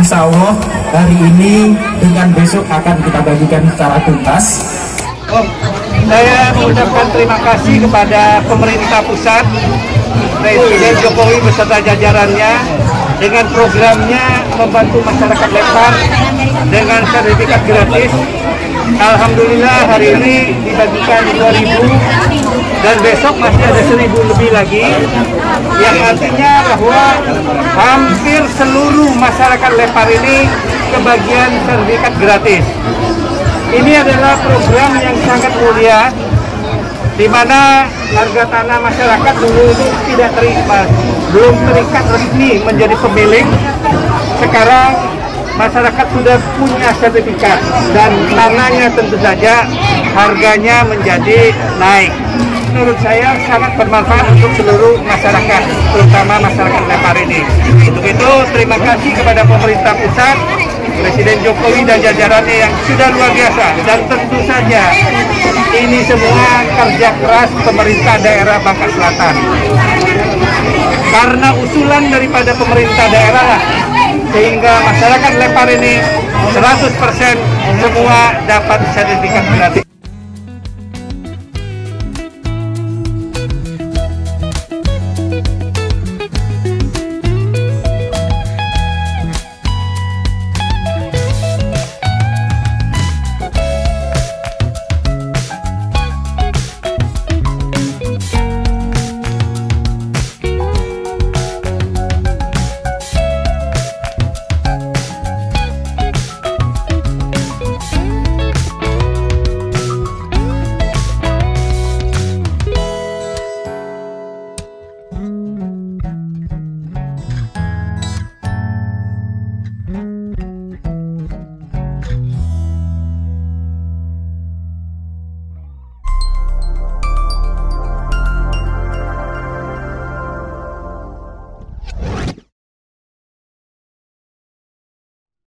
insya Allah hari ini dengan besok akan kita bagikan secara tuntas. Saya mengucapkan terima kasih kepada pemerintah pusat, Presiden Jokowi beserta jajarannya dengan programnya membantu masyarakat Lempar dengan sertifikat gratis. Alhamdulillah hari ini dibagikan 2.000 dan besok masih ada 1.000 lebih lagi, yang artinya bahwa hampir seluruh masyarakat Lempar ini kebagian sertifikat gratis. Ini adalah program yang sangat mulia, di mana harga tanah masyarakat dulu itu tidak belum terikat resmi menjadi pemilik. Sekarang masyarakat sudah punya sertifikat dan tanahnya tentu saja harganya menjadi naik. Menurut saya sangat bermanfaat untuk seluruh masyarakat, terutama masyarakat Lempar ini. Untuk itu terima kasih kepada pemerintah pusat, Presiden Jokowi dan jajarannya yang sudah luar biasa, dan tentu saja ini semua kerja keras pemerintah daerah Bangka Selatan. Karena usulan daripada pemerintah daerah lah, sehingga masyarakat Lempar ini 100% semua dapat sertifikat gratis.